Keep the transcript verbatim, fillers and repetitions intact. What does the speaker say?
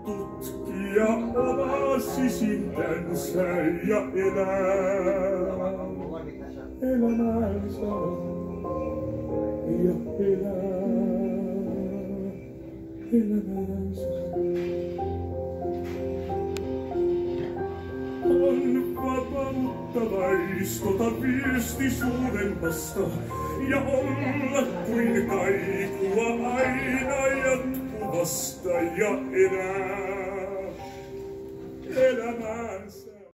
tutkia omaa sisintänsä ja elää elämänsä ja elää elämänsä. On vapautta vaiskota viesti suuremmasta ja olla kuin kaikua aina jatkuvasta ja elää elämänsä.